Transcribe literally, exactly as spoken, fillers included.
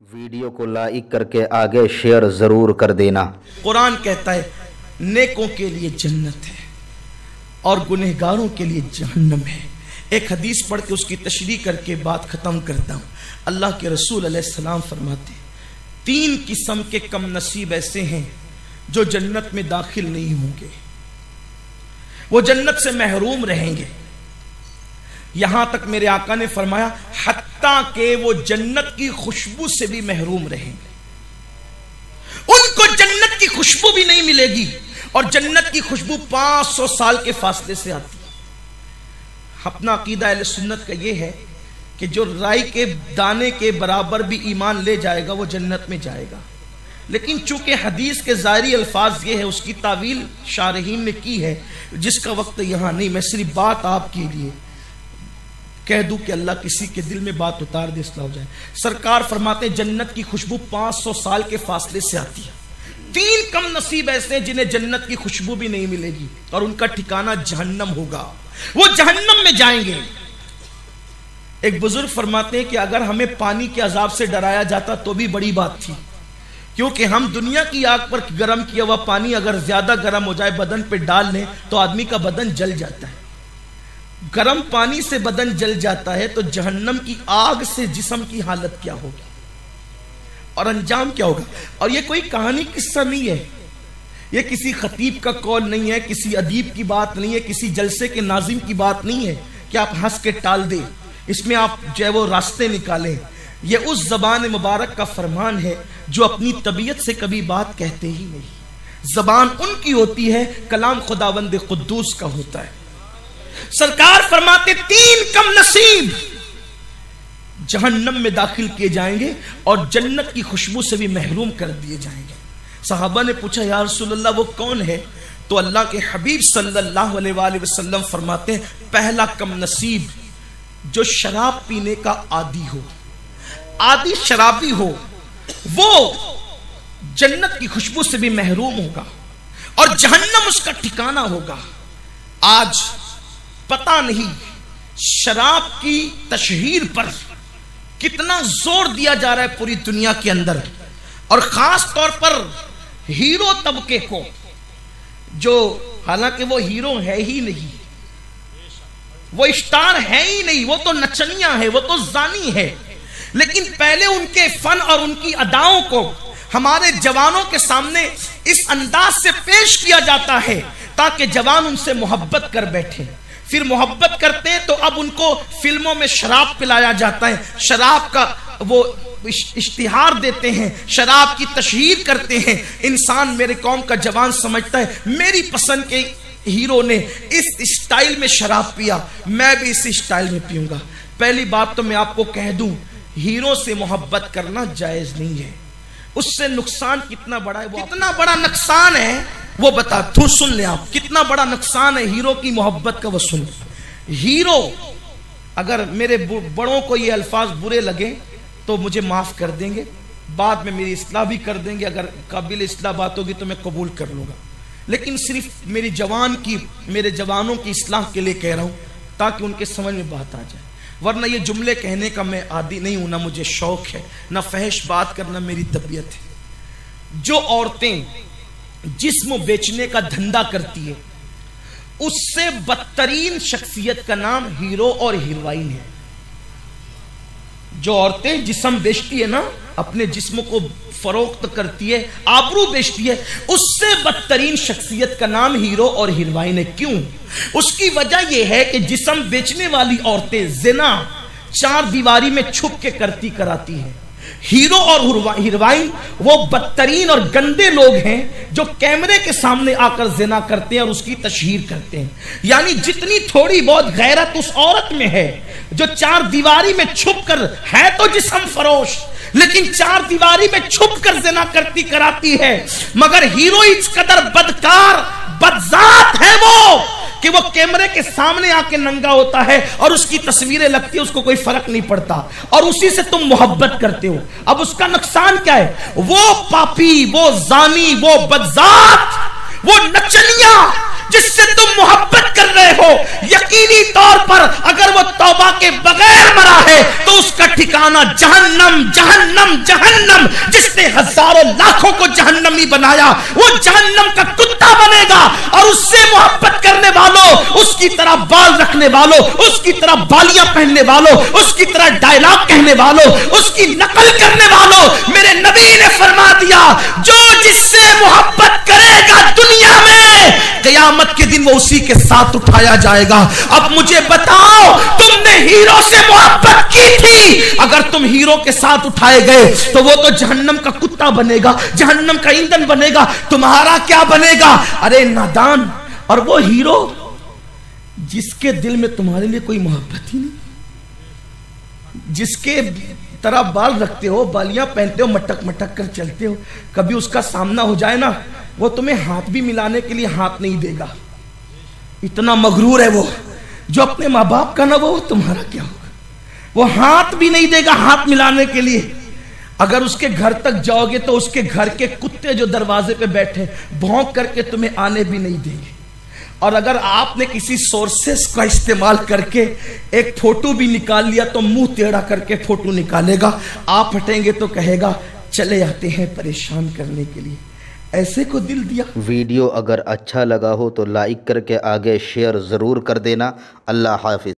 Video को like करके आगे शेयर जरूर कर देना। कुरान कहता है नेकों के लिए जन्नत है और गुनहगारों के लिए जहन्नम है। एक हदीस पढ़ के उसकी तशरीह करके बात खत्म करता हूँ। अल्लाह के रसूल अलैहिस्सलाम फरमाते तीन किस्म के कम नसीब ऐसे हैं जो जन्नत में दाखिल नहीं होंगे, वो जन्नत से महरूम रहेंगे। यहां तक मेरे आका ने फरमाया हत्ता के वो जन्नत की खुशबू से भी महरूम रहेंगे, उनको जन्नत की खुशबू भी नहीं मिलेगी। और जन्नत की खुशबू पांच सौ साल के फासले से आती है। अपना अकीदा अहले सुन्नत का ये है कि जो राई के दाने के बराबर भी ईमान ले जाएगा वो जन्नत में जाएगा। लेकिन चूंकि हदीस के ज़ाहिरी अल्फाज ये है, उसकी तावील शारहीन ने की है जिसका वक्त यहां नहीं। मैं सिर्फ बात आपके लिए कह दूं कि अल्लाह किसी के दिल में बात उतार दे, इस्लाह हो जाए। सरकार फरमाते हैं जन्नत की खुशबू पांच सौ साल के फासले से आती है। तीन कम नसीब ऐसे हैं जिन्हें जन्नत की खुशबू भी नहीं मिलेगी और उनका ठिकाना जहन्नम होगा, वो जहन्नम में जाएंगे। एक बुजुर्ग फरमाते हैं कि अगर हमें पानी के अजाब से डराया जाता तो भी बड़ी बात थी, क्योंकि हम दुनिया की आग पर गर्म किया हुआ पानी अगर ज्यादा गर्म हो जाए बदन पे डाल लें तो आदमी का बदन जल जाता है। गर्म पानी से बदन जल जाता है तो जहन्नम की आग से जिस्म की हालत क्या होगी और अंजाम क्या होगा। और ये कोई कहानी किस्सा नहीं है, ये किसी खतीब का कौल नहीं है, किसी अदीब की बात नहीं है, किसी जलसे के नाजिम की बात नहीं है कि आप हंस के टाल दे, इसमें आप जो है वो रास्ते निकालें। ये उस जबान मुबारक का फरमान है जो अपनी तबीयत से कभी बात कहते ही नहीं। जबान उनकी होती है, कलाम खुदावंद कुद्दूस का होता है। सरकार फरमाते तीन कम नसीब जहन्नम में दाखिल किए जाएंगे और जन्नत की खुशबू से भी महरूम कर दिए जाएंगे। सहाबा ने पूछा या रसूलल्लाह वो कौन है? तो अल्लाह के हबीब सल्लल्लाहु अलैहि वसल्लम फरमाते हैं पहला कम नसीब जो शराब पीने का आदी हो, आदी शराबी हो, वो जन्नत की खुशबू से भी महरूम होगा और जहन्नम उसका ठिकाना होगा। आज पता नहीं शराब की तशहीर पर कितना जोर दिया जा रहा है पूरी दुनिया के अंदर, और खास तौर पर हीरो तबके को, जो हालांकि वो हीरो है ही नहीं, वो स्टार है ही नहीं, वो तो नचनिया है, वो तो जानी है। लेकिन पहले उनके फन और उनकी अदाओं को हमारे जवानों के सामने इस अंदाज से पेश किया जाता है ताकि जवान उनसे मोहब्बत कर बैठे। फिर मोहब्बत करते हैं तो अब उनको फिल्मों में शराब पिलाया जाता है, शराब का वो इश्तिहार देते हैं, शराब की तशहीर करते हैं। इंसान, मेरे कौम का जवान समझता है मेरी पसंद के हीरो ने इस स्टाइल में शराब पिया, मैं भी इस स्टाइल में पीऊंगा। पहली बात तो मैं आपको कह दूं, हीरो से मोहब्बत करना जायज नहीं है। उससे नुकसान कितना बड़ा है, वो कितना बड़ा नुकसान है वो बता तू सुन ले आप, कितना बड़ा नुकसान है हीरो की मोहब्बत का वो सुन। हीरो, अगर मेरे बड़ों को ये अल्फाज बुरे लगे तो मुझे माफ कर देंगे, बाद में मेरी इस्लाह भी कर देंगे, अगर काबिल इस्लाह बात होगी तो मैं कबूल कर लूंगा। लेकिन सिर्फ मेरी जवान की, मेरे जवानों की इस्लाह के लिए कह रहा हूं ताकि उनके समझ में बात आ जाए। वरना ये जुमले कहने का मैं आदी नहीं हूं, ना मुझे शौक है, ना फहश बात करना मेरी तबीयत है। जो औरतें जिस्म बेचने का धंधा करती है उससे बदतरीन शख्सियत का नाम हीरो और हीरोइन है। जो औरतें जिस्म बेचती है ना, अपने जिस्म को फरोख्त करती है, आबरू बेचती है, उससे बदतरीन शख्सियत का नाम हीरो और हीरोइन है। क्यों? उसकी वजह यह है कि जिस्म बेचने वाली औरतें जिना चार दीवारी में छुप के करती कराती है। हीरो और हीरोइन वो बदतरीन और गंदे लोग हैं जो कैमरे के सामने आकर जिना करते हैं और उसकी तशहीर करते हैं। यानी जितनी थोड़ी बहुत गैरत उस औरत में है जो चार दीवारी में छुप कर है तो जिस्म फरोश, लेकिन चार दीवारी में छुप कर जिना करती कराती है, मगर हीरो इस कदर बदकार बदजात है वो कि वो कैमरे के सामने आके नंगा होता है और उसकी तस्वीरें लगती है, उसको कोई फर्क नहीं पड़ता और उसी से तुम मोहब्बत करते हो। अब उसका नुकसान क्या है? वो पापी, वो जानी, वो बदजात وہ नचनिया जिससे तुम मोहब्बत कर रहे हो, यकीनी तौर पर अगर वो तौबा के बगैर मरा है तो उसका ठिकाना जहन्नम जहन्नम जहन्नम। जिसने हजारों लाखों को जहन्नमी बनाया वो जहन्नम का कुत्ता बनेगा। और उससे मोहब्बत करने वालों, उसकी तरह बाल रखने वालों, उसकी तरह बालियां पहनने वालों, उसकी तरह डायलॉग कहने वालों, उसकी नकल करने वालों, मेरे नबी ने फरमा दिया जो जिससे मोहब्बत करेगा दुनिया में, क़यामत के दिन वो उसी के साथ उठाया जाएगा। अब मुझे बताओ, तुमने हीरो से मोहब्बत की थी, अगर तुम हीरो के साथ उठाए गए तो वो तो जहन्नम का कुत्ता बनेगा, जहन्नम का ईंधन बनेगा, तुम्हारा क्या बनेगा? अरे नादान। और वो हीरो जिसके दिल में तुम्हारे लिए कोई मोहब्बत ही नहीं, जिसके तरह बाल रखते हो, बालियां पहनते हो, मटक मटक कर चलते हो, कभी उसका सामना हो जाए ना, वो तुम्हें हाथ भी मिलाने के लिए हाथ नहीं देगा। इतना मगरूर है वो। जो अपने माँ बाप का ना, वो तुम्हारा क्या होगा? वो हाथ भी नहीं देगा हाथ मिलाने के लिए। अगर उसके घर तक जाओगे तो उसके घर के कुत्ते जो दरवाजे पे बैठे भौंक करके तुम्हें आने भी नहीं देंगे। और अगर आपने किसी सोर्सेस का इस्तेमाल करके एक फोटो भी निकाल लिया तो मुंह टेढ़ा करके फोटो निकालेगा। आप हटेंगे तो कहेगा चले आते हैं परेशान करने के लिए। ऐसे को दिल दिया। वीडियो अगर अच्छा लगा हो तो लाइक करके आगे शेयर ज़रूर कर देना। अल्लाह हाफिज़।